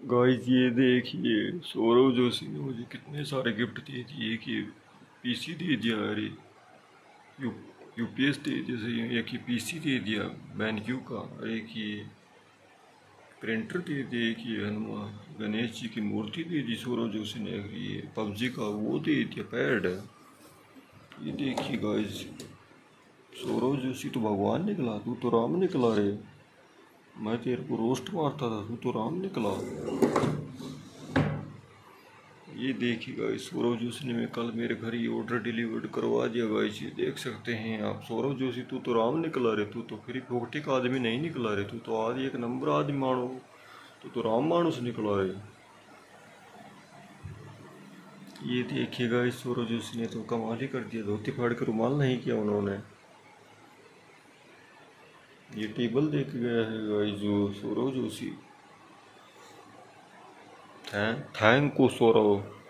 Guys ये देखिए, सौरव जोशी ने मुझे कितने सारे गिफ्ट दे दिए कि पीसी दे दिया। अरे यू यूपीएस दे दिया, एक ये पीसी दे दिया BenQ का। अरे कि प्रिंटर दे दिया, कि हनुमान गणेश जी की मूर्ति दे दी सौरव जोशी ने। ये पबजी का वो दे दिया पैड। ये देखिए गाइस, सौरव जोशी तो भगवान निकला, तू तो राम निकला रे। मैं तेरे को रोस्ट मारता था, तू तो राम निकला। ये देखिए गाइस, सौरव जोशी ने मैं कल मेरे घर ही ऑर्डर डिलीवर्ड करवा दिया गाइस। ये देख सकते हैं आप, सौरव जोशी तू तो राम निकला रे, तू तो फिर फोकटी का आदमी नहीं निकला रे, तू तो आज एक नंबर आदमी मानो, तू तो राम मानुस निकला रे। ये देखिए गाइस, सौरव जोशी ने तो कमाल ही कर दिया, धोती फाड़ के रुमाल नहीं किया उन्होंने। ये टेबल देख गया है गाइस जो सौरव जोशी। Thank you Saurav.